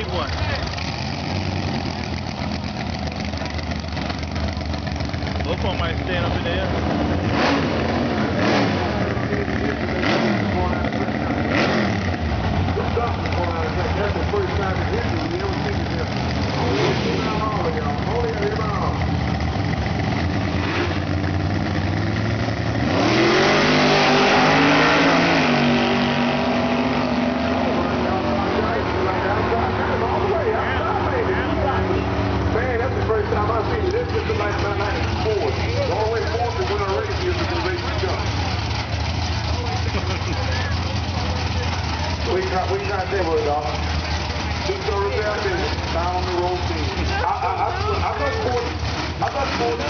big one. Both of them might stand up in the air. That's the first time in history we ever seen this. Only a rebound. Man, that's the first time I've seen it. This is like 94. The only way forward to win a race is because they jump. We can't say what, dog. Just go right there, down on the road team. I thought sports.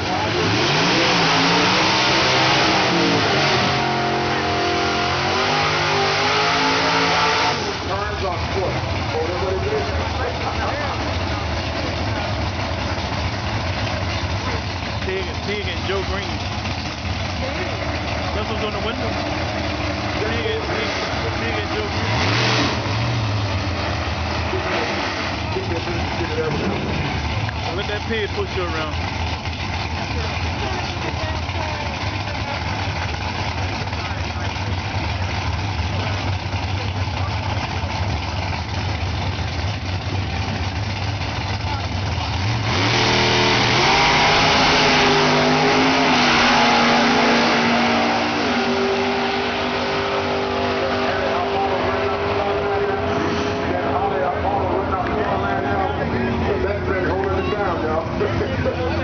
Turns on foot. Oh, that's what it is. Tig and Joe Green. That's what's on the window. Tig and Joe Green. Let that pig push you around. Holding it down, y'all.